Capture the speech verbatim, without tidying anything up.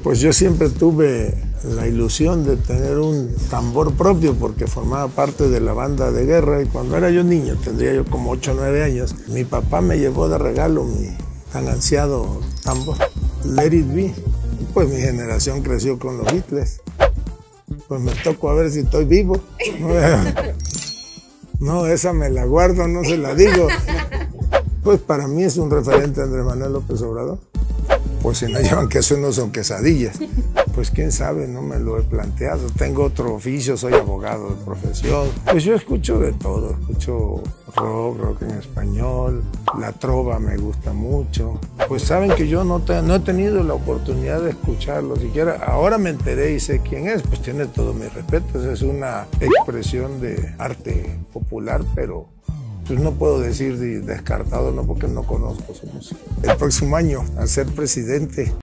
Pues yo siempre tuve la ilusión de tener un tambor propio porque formaba parte de la banda de guerra y cuando era yo niño, tendría yo como ocho o nueve años, mi papá me llevó de regalo mi tan ansiado tambor, Let It Be. Pues mi generación creció con los Beatles. Pues me tocó a ver si estoy vivo. No, esa me la guardo, no se la digo. Pues para mí es un referente Andrés Manuel López Obrador. Pues si no llevan queso no son quesadillas. Pues quién sabe, no me lo he planteado. Tengo otro oficio, soy abogado de profesión. Pues yo escucho de todo, escucho rock, rock en español, la trova me gusta mucho. Pues saben que yo no, te, no he tenido la oportunidad de escucharlo siquiera. Ahora me enteré y sé quién es, pues tiene todo mi respeto. Es una expresión de arte popular, pero pues no puedo decir descartado, no, porque no conozco su música. El próximo año, al ser presidente,